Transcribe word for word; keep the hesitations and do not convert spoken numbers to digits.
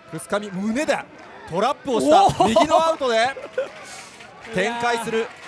クスカミ胸でトラップをした右のアウトで展開する